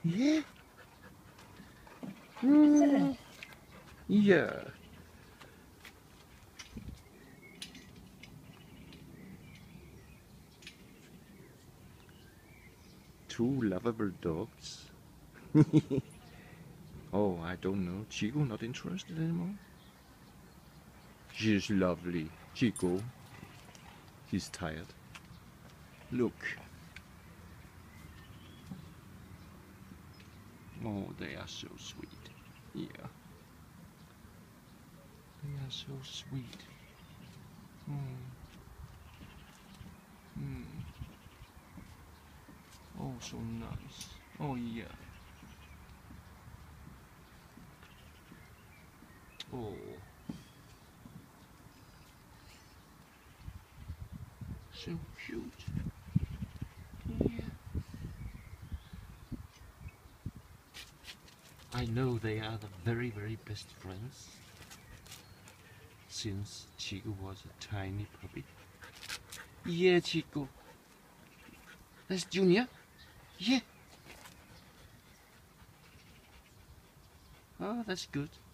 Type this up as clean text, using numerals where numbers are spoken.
Yeah. Mm. Yeah. Two lovable dogs. Oh, I don't know. Chico not interested anymore? She's lovely. Chico. He's tired. Look. Oh, they are so sweet. Yeah. They are so sweet. Mm. Mm. Oh, so nice. Oh, yeah. Oh. So cute. Yeah. I know they are the very, very best friends since Chico was a tiny puppy. Yeah, Chico. That's Junior. Yeah. Oh, that's good.